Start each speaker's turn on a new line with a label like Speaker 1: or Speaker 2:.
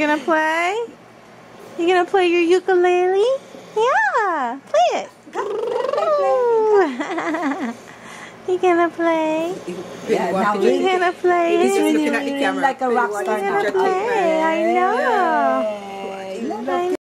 Speaker 1: gonna play? You gonna play your ukulele? Yeah, play it. You gonna play?
Speaker 2: Yeah, now
Speaker 1: You gonna play
Speaker 2: he's
Speaker 1: it?
Speaker 2: really like a rock star now.
Speaker 1: Play. I know.